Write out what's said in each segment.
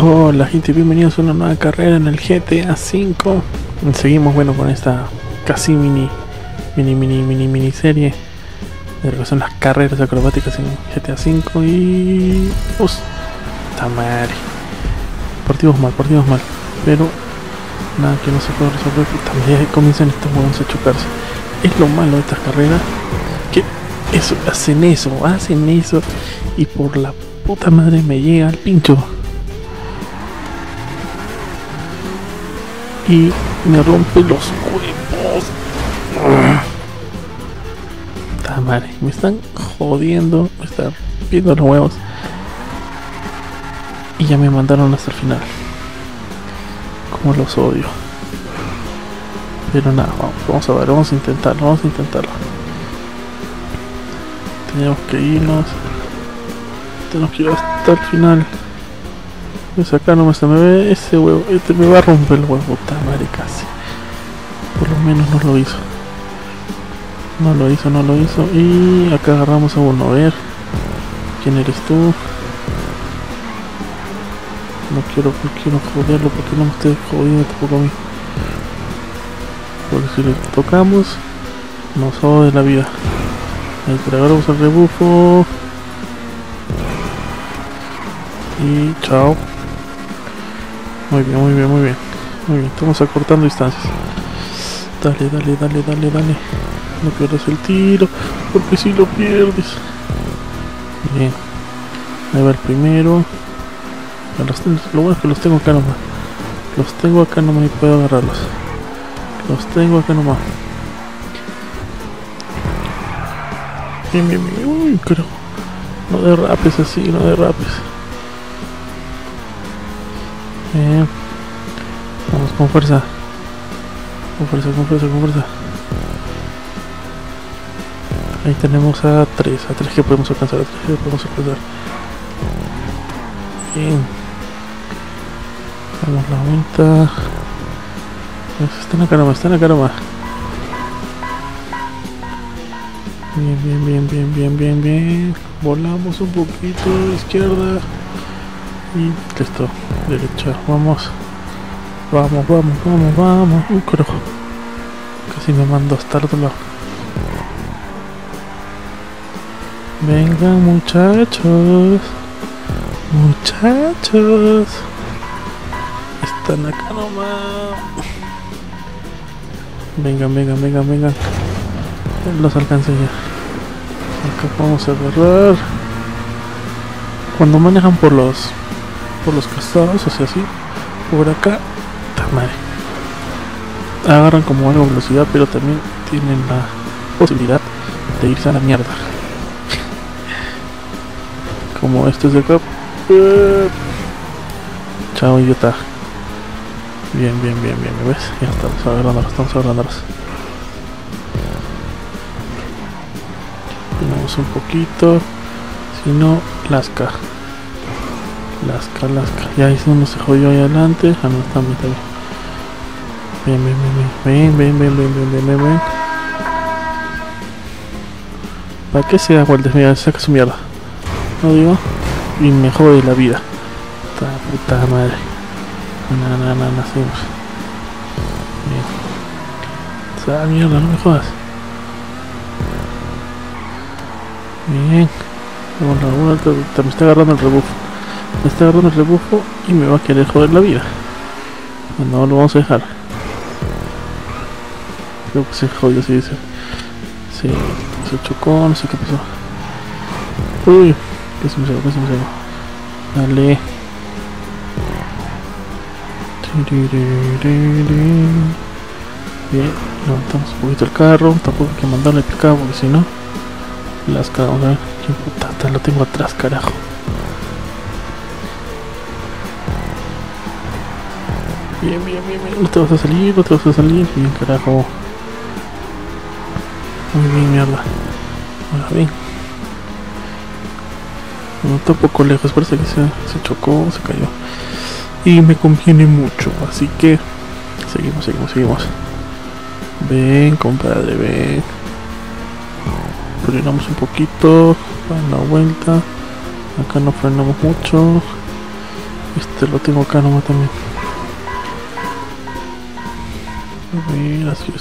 Hola gente, bienvenidos a una nueva carrera en el GTA V. Seguimos bueno con esta casi miniserie de lo que son las carreras acrobáticas en GTA V y... ¡Puta madre! Partimos mal, pero nada que no se puede resolver. También comienzan estos huevos a chocarse. Es lo malo de estas carreras, que hacen eso y por la puta madre me llega al pincho y me rompe los huevos. Puta madre, me están jodiendo, me están viendo los huevos y ya me mandaron hasta el final. Como los odio. Pero nada, vamos a ver, vamos a intentarlo. Tenemos que ir hasta el final. Pues acá nomás se me ve ese huevo, me va a romper el huevo, puta madre, casi. Por lo menos no lo hizo. Y acá agarramos a uno, a ver. ¿Quién eres tú? No quiero joderlo, porque no me esté jodiendo tampoco a mí. Porque si le tocamos, nos jode la vida. Ahí te agarramos al rebufo. Y chao. Muy bien. Estamos acortando distancias. Dale. No pierdas el tiro, porque si lo pierdes. Bien. Ahí va el primero. Lo bueno es que los tengo acá nomás. Y puedo agarrarlos. Bien. Uy, creo. No derrapes así, Vamos con fuerza. Con fuerza. Ahí tenemos a tres que podemos alcanzar, Bien. Damos la vuelta. Está en la cara más. Bien. Volamos un poquito a la izquierda. Y listo, derecha, vamos. Uy, carajo. Casi me mando hasta el otro lado. Vengan muchachos. Están acá nomás. Vengan. Los alcancé ya. Acá vamos a agarrar. Cuando manejan por los cazados, o sea, así, por acá, madre, agarran como algo de velocidad, pero también tienen la posibilidad de irse a la mierda. Como estos de acá. Chao, idiota. Bien, ¿ves? Ya estamos agarrándolos. Vamos un poquito, si no, lasca. Ya hizo uno, se jodió ahí adelante. Ah, no, está bien. Ven. ¿Para qué se da vueltas? Mira, saca su mierda. No digo. Y me jode la vida. Esta puta madre. No, seguimos. Bien. Esa mierda, no me jodas. Bien. Vamos a la vuelta. Me está agarrando el rebufo y me va a querer joder la vida. No lo vamos a dejar. Creo que se jodió, sí, se chocó, no sé qué pasó. Uy, casi me salgo. Dale. Bien, levantamos un poquito el carro. Tampoco hay que mandarle picado, porque si no las cagamos. A ver, qué puta, lo tengo atrás, carajo. Bien, no te vas a salir, bien, carajo. Muy bien, mierda. Ahora bien. No, está un poco lejos, parece que se chocó, se cayó. Y me conviene mucho, así que seguimos. Ven, compadre, ven. Frenamos un poquito, para la vuelta. Acá no frenamos mucho. Este lo tengo acá nomás también. A ver, así.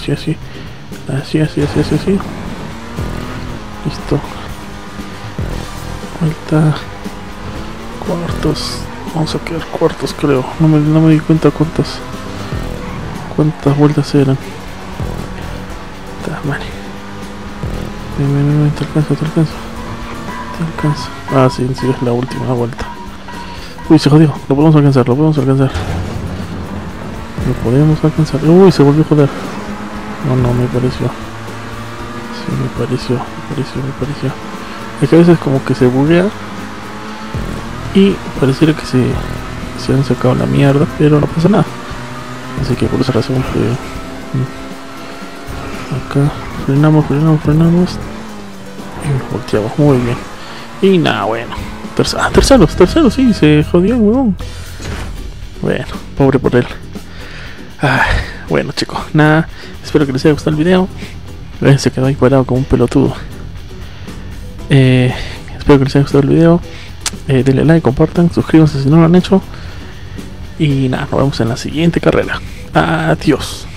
Así. Listo. Vuelta. Cuartos. Vamos a quedar cuartos, creo. No me di cuenta cuántas vueltas eran. Vale. Ven, te alcanzo. Ah, sí, es la última vuelta. Uy, se jodió. Lo podemos alcanzar. Uy, se volvió a joder. No, me pareció. Sí, me pareció. Es que a veces como que se buguea y pareciera que se han sacado la mierda, pero no pasa nada. Así que por esa razón acá frenamos y volteamos muy bien. Y nada, bueno. Tercero, sí, se jodió el huevón. Bueno, pobre por él. Bueno, chicos, nada. Espero que les haya gustado el video. Se quedó ahí parado como un pelotudo. Espero que les haya gustado el video. Denle like, compartan, suscríbanse si no lo han hecho. Y nada, nos vemos en la siguiente carrera. Adiós.